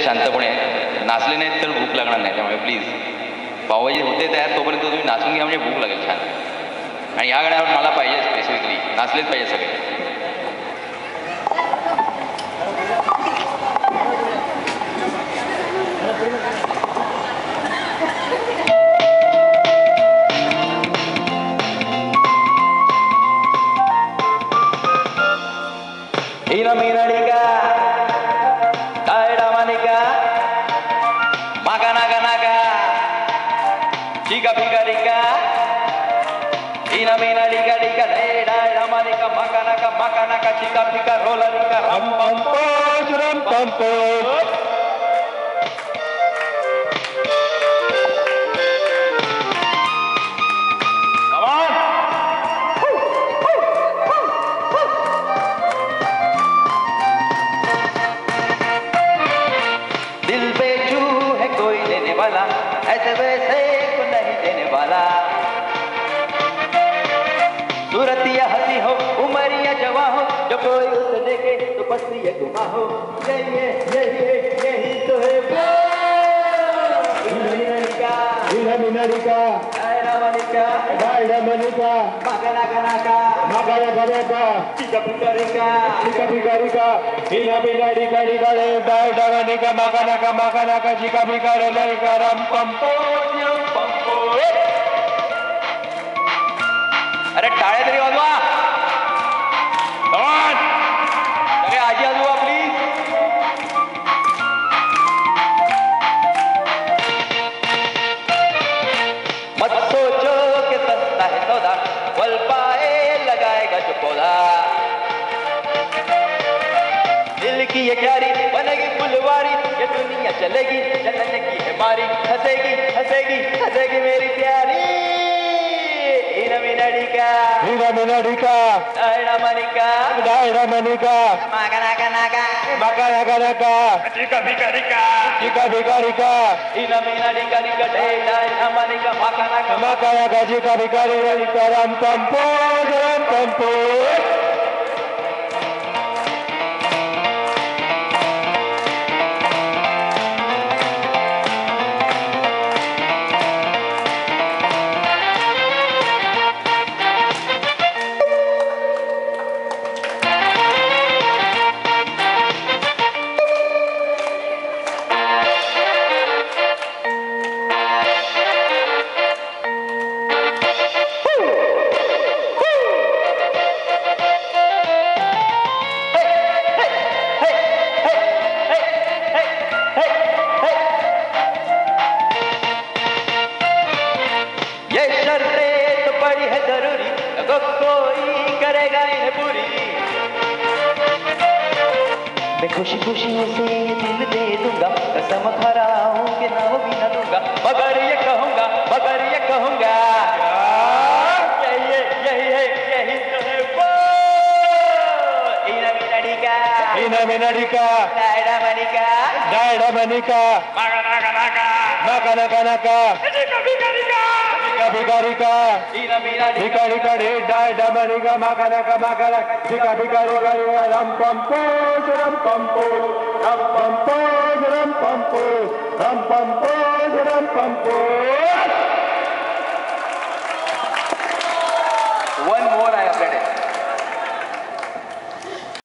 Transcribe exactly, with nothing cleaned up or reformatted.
शांतपणे नाचले नाहीत तर भूक लागणार नाही. त्यामुळे प्लीज पावभाजी होते तयार तोपर्यंत तुम्ही नाचून घ्या म्हणजे भूक लागेल छान. आणि या गाण्यावर मला पाहिजे स्पेसिफिकली नाचलेच पाहिजे सगळे. Ina minanika, daira manika, maga naga naga, chica picarika. Ina minanika dika, daira manika, maga naga maga naga, chica pica rola dika, ram pam pam ram pam pam. ऐसे वैसे को नहीं देने वाला सूरतिया हंसी हो उमरिया जवा हो जो कोई उसे देखे तो पसली ये गुमा हो. यही है यही है यही तो है मीनारिका मीनारिका दायरा मनिका दायरा मनिका मगना गनाका मगना गनाका चिका पिकारिका चिका पिकारिका मीना मीनारिका निकाले दायरा मनिका मगना का मगना का चिका पिकारे लड़का रम पम पम पम. अरे टाळे तरी वाजवा. सगळे आजी आजोबा प्लीज. मत सोचो कि सस्ता है सौदा पल पाए लगाएगा जो पौधा. दिल की ये क्यारी बनेगी फुलवारी ये दुनिया चलेगी चलने की है मारी. हंसेगी हंसेगी हंसेगी मेरी प्यारी. हीरा मीनारिका हीरा मीनारिका दायरा मनिका दायरा मनिका मागा नागा नागा मागा नागा नागा चिका भिकारिका चिका भिकारिका. हीरा मीनारिका निका दायरा मनिका मागा नागा मागा नागा चिका भिकारिका रम पम पम रम पम पम. मैं खुशी खुशी से ये दिल दे दूंगा कसम खा रहा हूँ कि ना वो भी ना दूंगा मगर ये कहूँगा मगर ये कहूँगा यही है यही है यही तो है वो. हीरा मीनारिका हीरा मीनारिका दायरा मनिका दायरा मनिका मागा नागा नागा मागा नागा नागा चिका भिकारिका चिका भिकारिका हीरा मीनारिका भिकारिका दायरा मनिका मागा नागा मागा नागा चिका भिकारिका रम पम पम रम पम पम ram pam pam ram pam pam ram pam pam ram pam pam. One more I have read it.